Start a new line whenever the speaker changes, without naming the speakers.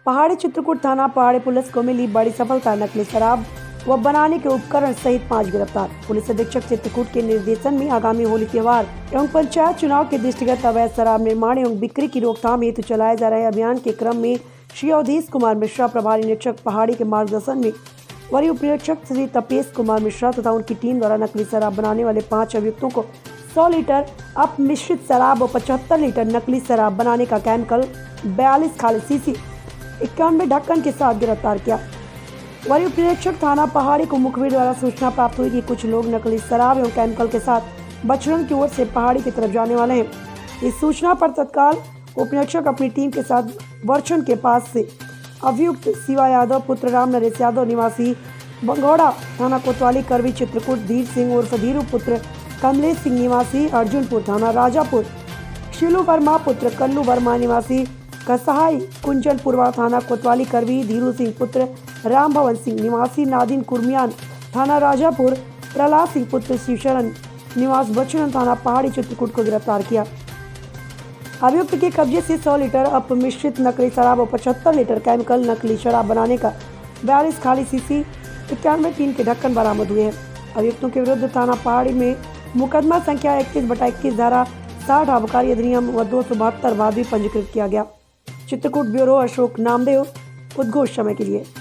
पहाड़ी चित्रकूट थाना पहाड़ी पुलिस को मिली बड़ी सफलता। नकली शराब व बनाने के उपकरण सहित 5 गिरफ्तार। पुलिस अधीक्षक चित्रकूट के निर्देशन में आगामी होली त्योहार एवं पंचायत चुनाव के दृष्टिगत अवैध शराब निर्माण एवं बिक्री की रोकथाम हेतु चलाए जा रहे अभियान के क्रम में श्री अवधेश कुमार मिश्रा प्रभारी निरीक्षक पहाड़ी के मार्गदर्शन में वरीय उप निरीक्षक श्री तपेश कुमार मिश्रा तथा उनकी टीम द्वारा नकली शराब बनाने वाले 5 अभियुक्तों को 100 लीटर अपमिश्रित शराब और 75 लीटर नकली शराब बनाने का केमिकल 42 खाली सीसी 91 ढक्कन के साथ गिरफ्तार किया। वरीय उप निरीक्षक थाना पहाड़ी को मुखबिर द्वारा सूचना प्राप्त हुई कि कुछ लोग नकली शराब एवं केमिकल के साथ बछड़न की ओर से पहाड़ी की तरफ जाने वाले हैं। इस सूचना पर तत्काल उप निरीक्षक अपनी टीम के साथ वर्षन के पास से अभियुक्त शिवा यादव पुत्र राम नरेश यादव निवासी बंगौड़ा थाना कोतवाली करवी चित्रकूट, धीर सिंह उर्फ धीरू पुत्र कमलेश सिंह निवासी अर्जुनपुर थाना राजापुर, शिलू वर्मा पुत्र कल्लू वर्मा निवासी कसहाई कुंजलपुरवा थाना कोतवाली करवी, धीरू सिंह पुत्र राम भवन सिंह निवासी नादिन कुर्मियान थाना राजापुर, प्रहलाद सिंह पुत्र शिवशरण निवास बचड़न थाना पहाड़ी चित्रकूट को गिरफ्तार किया। अभियुक्त के कब्जे से 100 लीटर अपमिश्रित नकली शराब और 75 लीटर केमिकल नकली शराब बनाने का 42 खाली सीसी 91 टीन के ढक्कन बरामद हुए हैं। अभियुक्तों के विरुद्ध थाना पहाड़ी में मुकदमा संख्या 21/21 धारा 60 आबकारी अधिनियम व 272 वाद भी पंजीकृत किया गया। चित्रकूट ब्यूरो अशोक नामदेव, उद्घोष समय के लिए।